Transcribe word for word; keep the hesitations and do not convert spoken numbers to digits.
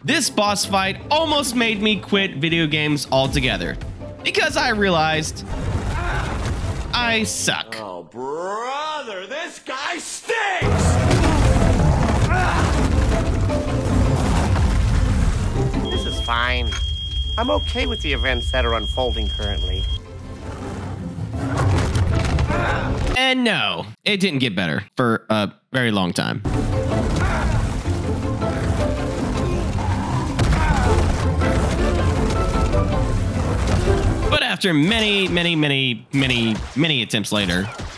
This boss fight almost made me quit video games altogether because I realized I suck. Oh, brother, this guy stinks! This is fine. I'm okay with the events that are unfolding currently. And no, it didn't get better for a very long time. But after many, many, many, many, many attempts later,